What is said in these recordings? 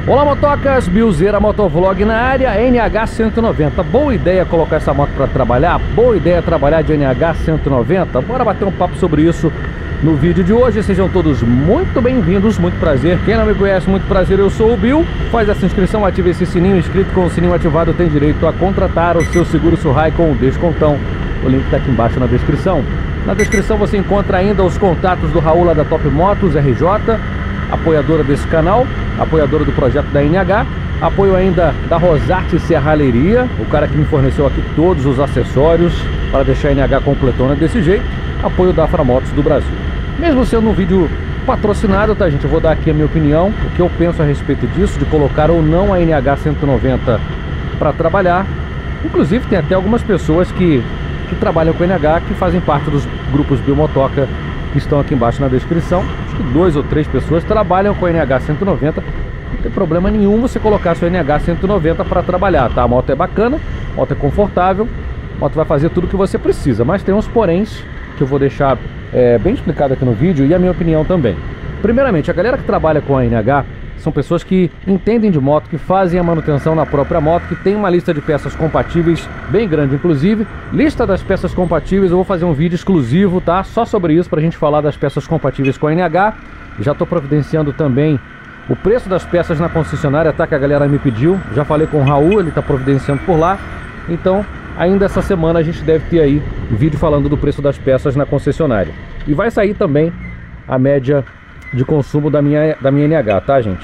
Olá motocas, Bilzeira Motovlog na área, NH 190. Boa ideia colocar essa moto para trabalhar? Boa ideia trabalhar de NH 190? Bora bater um papo sobre isso no vídeo de hoje. Sejam todos muito bem-vindos, muito prazer. Quem não me conhece, muito prazer, eu sou o Bill. Faz essa inscrição, ative esse sininho. Inscrito com o sininho ativado tem direito a contratar o seu seguro Surrai com descontão. O link está aqui embaixo na descrição. Na descrição você encontra ainda os contatos do Raul lá da Top Motos RJ, apoiadora desse canal, apoiadora do projeto da NH, apoio ainda da Rosarte Serralheria, o cara que me forneceu aqui todos os acessórios para deixar a NH completona desse jeito, apoio da Aframotos do Brasil. Mesmo sendo um vídeo patrocinado, tá gente, eu vou dar aqui a minha opinião, o que eu penso a respeito disso, de colocar ou não a NH 190 para trabalhar. Inclusive tem até algumas pessoas que trabalham com NH, que fazem parte dos grupos Biomotoca, que estão aqui embaixo na descrição. Acho que 2 ou 3 pessoas trabalham com a NH 190. Não tem problema nenhum você colocar a sua NH 190 para trabalhar, tá? A moto é bacana, a moto é confortável, a moto vai fazer tudo o que você precisa, mas tem uns poréns que eu vou deixar bem explicado aqui no vídeo e a minha opinião também. Primeiramente, a galera que trabalha com a NH são pessoas que entendem de moto, que fazem a manutenção na própria moto, que tem uma lista de peças compatíveis bem grande, inclusive. Lista das peças compatíveis, eu vou fazer um vídeo exclusivo, tá? Só sobre isso, pra gente falar das peças compatíveis com a NH. Já tô providenciando também o preço das peças na concessionária, tá? Que a galera me pediu. Já falei com o Raul, ele tá providenciando por lá. Então, ainda essa semana a gente deve ter aí um vídeo falando do preço das peças na concessionária. E vai sair também a média de consumo da minha NH, tá gente?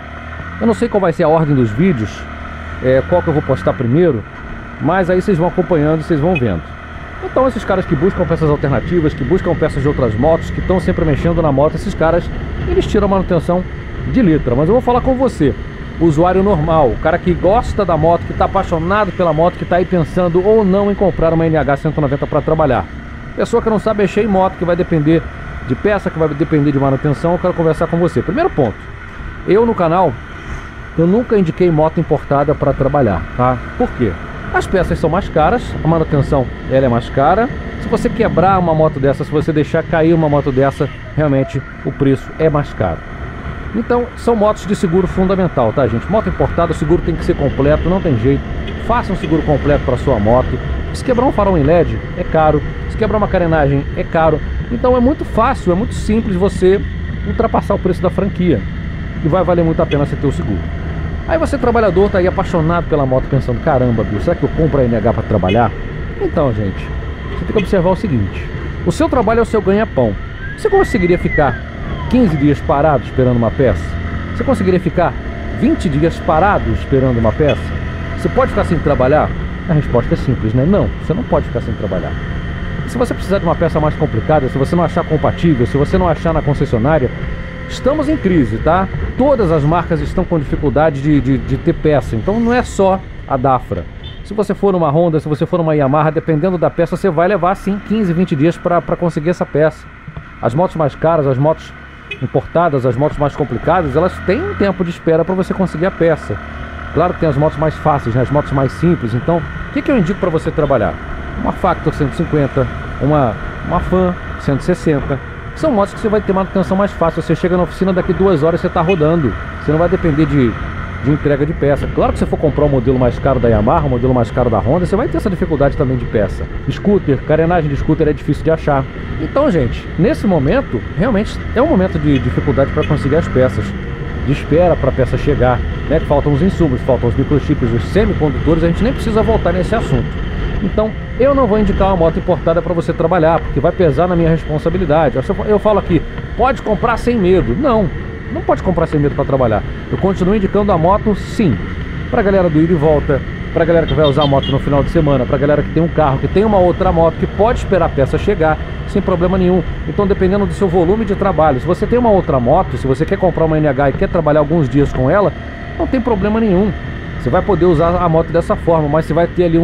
Eu não sei qual vai ser a ordem dos vídeos, qual que eu vou postar primeiro, mas aí vocês vão acompanhando e vocês vão vendo. Então esses caras que buscam peças alternativas, que buscam peças de outras motos, que estão sempre mexendo na moto, esses caras, eles tiram a manutenção de letra. Mas eu vou falar com você, o usuário normal, o cara que gosta da moto, que está apaixonado pela moto, que está aí pensando ou não em comprar uma NH 190 para trabalhar. Pessoa que não sabe mexer em moto, que vai depender de peça, que vai depender de manutenção, eu quero conversar com você. Primeiro ponto, eu no canal, eu nunca indiquei moto importada para trabalhar, tá? Por quê? As peças são mais caras, a manutenção ela é mais cara. Se você quebrar uma moto dessa, se você deixar cair uma moto dessa, realmente o preço é mais caro. Então, são motos de seguro fundamental, tá gente? Moto importada, o seguro tem que ser completo, não tem jeito. Faça um seguro completo para sua moto. Se quebrar um farol em LED, é caro. Se quebrar uma carenagem, é caro. Então é muito fácil, é muito simples você ultrapassar o preço da franquia. E vai valer muito a pena você ter o seguro. Aí você, trabalhador, tá aí apaixonado pela moto, pensando, caramba, Bill, será que eu compro a NH para trabalhar? Então, gente, você tem que observar o seguinte. O seu trabalho é o seu ganha-pão. Você conseguiria ficar 15 dias parado esperando uma peça? Você conseguiria ficar 20 dias parado esperando uma peça? Você pode ficar sem trabalhar? A resposta é simples, né? Não, você não pode ficar sem trabalhar. Se você precisar de uma peça mais complicada, se você não achar compatível, se você não achar na concessionária, estamos em crise, tá? Todas as marcas estão com dificuldade de ter peça, então não é só a Dafra. Se você for numa Honda, se você for numa Yamaha, dependendo da peça, você vai levar sim 15, 20 dias para conseguir essa peça. As motos mais caras, as motos importadas, as motos mais complicadas, elas têm um tempo de espera para você conseguir a peça. Claro que tem as motos mais fáceis, né? As motos mais simples. Então, o que eu indico para você trabalhar? Uma Factor 150, uma Fan 160. São motos que você vai ter manutenção mais fácil. Você chega na oficina, daqui 2 horas você está rodando. Você não vai depender de entrega de peça. Claro que se você for comprar o modelo mais caro da Yamaha, o modelo mais caro da Honda, você vai ter essa dificuldade também de peça. Scooter, carenagem de scooter é difícil de achar. Então, gente, nesse momento, realmente é um momento de dificuldade para conseguir as peças. De espera para a peça chegar, né? Faltam os insumos, faltam os microchips, os semicondutores, a gente nem precisa voltar nesse assunto. Então, eu não vou indicar uma moto importada para você trabalhar, porque vai pesar na minha responsabilidade. Eu falo aqui, pode comprar sem medo. Não, não pode comprar sem medo para trabalhar. Eu continuo indicando a moto, sim, para a galera do ir e volta, para a galera que vai usar a moto no final de semana, para a galera que tem um carro, que tem uma outra moto, que pode esperar a peça chegar sem problema nenhum. Então, dependendo do seu volume de trabalho, se você tem uma outra moto, se você quer comprar uma NH e quer trabalhar alguns dias com ela, não tem problema nenhum. Você vai poder usar a moto dessa forma, mas você vai ter ali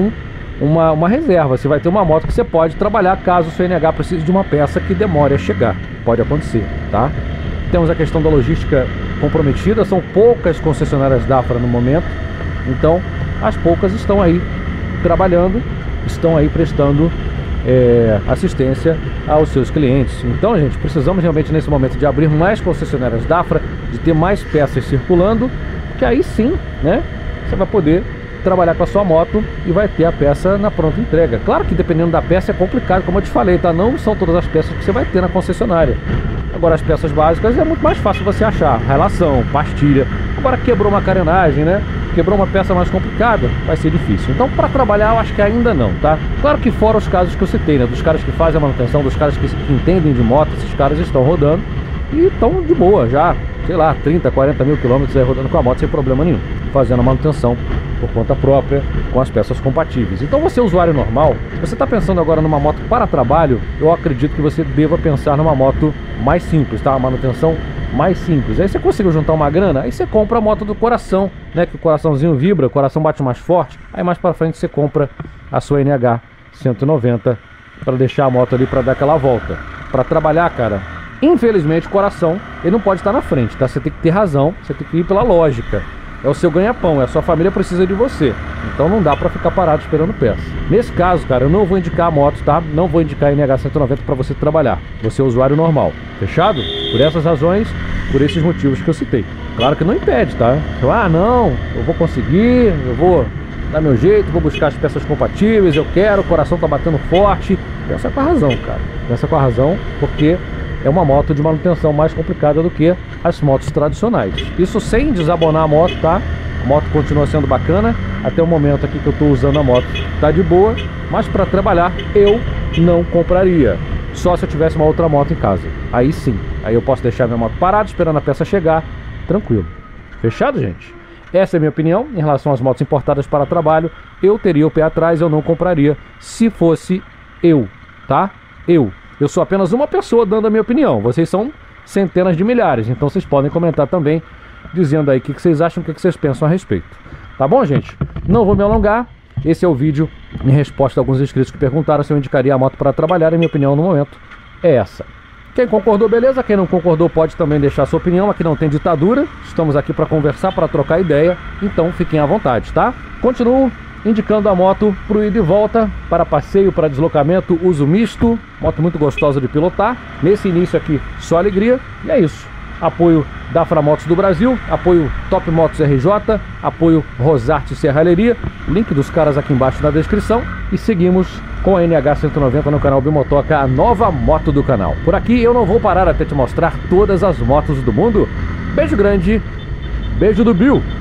uma reserva. Você vai ter uma moto que você pode trabalhar caso o seu NH precise de uma peça que demore a chegar. Pode acontecer, tá? Temos a questão da logística comprometida, são poucas concessionárias Dafra no momento, então as poucas estão aí trabalhando, estão aí prestando assistência aos seus clientes. Então, gente, precisamos realmente nesse momento de abrir mais concessionárias Dafra, de ter mais peças circulando que aí sim, né, você vai poder trabalhar com a sua moto e vai ter a peça na pronta entrega. Claro que dependendo da peça é complicado, como eu te falei, tá? Não são todas as peças que você vai ter na concessionária. Agora as peças básicas é muito mais fácil você achar, relação, pastilha. Agora quebrou uma carenagem, né? Quebrou uma peça mais complicada, vai ser difícil. Então para trabalhar eu acho que ainda não, tá? Claro que fora os casos que eu citei, né? Dos caras que fazem a manutenção, dos caras que entendem de moto, esses caras estão rodando e estão de boa já, sei lá, 30, 40 mil quilômetros aí rodando com a moto sem problema nenhum, fazendo a manutenção por conta própria, com as peças compatíveis. Então você, usuário normal, se você está pensando agora numa moto para trabalho, eu acredito que você deva pensar numa moto mais simples, tá? Uma manutenção mais simples. Aí você conseguiu juntar uma grana, aí você compra a moto do coração, né? Que o coraçãozinho vibra, o coração bate mais forte. Aí mais para frente você compra a sua NH 190 para deixar a moto ali para dar aquela volta. Para trabalhar, cara, infelizmente o coração ele não pode estar na frente, tá? Você tem que ter razão, você tem que ir pela lógica. É o seu ganha-pão, a sua família precisa de você. Então não dá pra ficar parado esperando peça. Nesse caso, cara, eu não vou indicar a moto, tá? Não vou indicar a NH 190 pra você trabalhar. Você é usuário normal. Fechado? Por essas razões, por esses motivos que eu citei. Claro que não impede, tá? Ah, não, eu vou conseguir, eu vou dar meu jeito, vou buscar as peças compatíveis, eu quero, o coração tá batendo forte. Pensa com a razão, cara. Pensa com a razão, porque é uma moto de manutenção mais complicada do que as motos tradicionais. Isso sem desabonar a moto, tá? A moto continua sendo bacana. Até o momento aqui que eu estou usando a moto tá de boa. Mas para trabalhar eu não compraria. Só se eu tivesse uma outra moto em casa. Aí sim. Aí eu posso deixar minha moto parada esperando a peça chegar. Tranquilo. Fechado, gente? Essa é a minha opinião em relação às motos importadas para trabalho. Eu teria o pé atrás, eu não compraria se fosse eu, tá? Eu sou apenas uma pessoa dando a minha opinião. Vocês são centenas de milhares. Então vocês podem comentar também, dizendo aí o que vocês acham, o que vocês pensam a respeito. Tá bom, gente? Não vou me alongar. Esse é o vídeo em resposta a alguns inscritos que perguntaram se eu indicaria a moto para trabalhar. A minha opinião no momento é essa. Quem concordou, beleza. Quem não concordou pode também deixar a sua opinião. Aqui não tem ditadura. Estamos aqui para conversar, para trocar ideia. Então fiquem à vontade, tá? Continuo indicando a moto para o ida e volta, para passeio, para deslocamento, uso misto. Moto muito gostosa de pilotar. Nesse início aqui, só alegria. E é isso. Apoio da Framotos do Brasil, apoio Top Motos RJ, apoio Rosarte Serralheria. Link dos caras aqui embaixo na descrição. E seguimos com a NH 190 no canal Bimotoca, a nova moto do canal. Por aqui eu não vou parar até te mostrar todas as motos do mundo. Beijo grande, beijo do Bill.